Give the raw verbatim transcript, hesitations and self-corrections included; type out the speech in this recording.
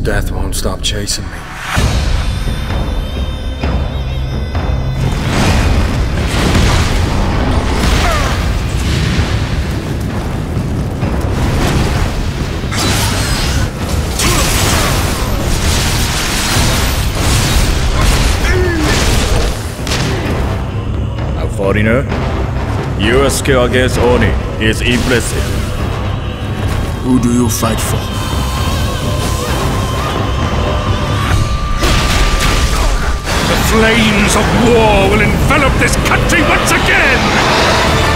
Death won't stop chasing me. A foreigner? Your skill against Oni is impressive. Who do you fight for? The flames of war will envelop this country once again!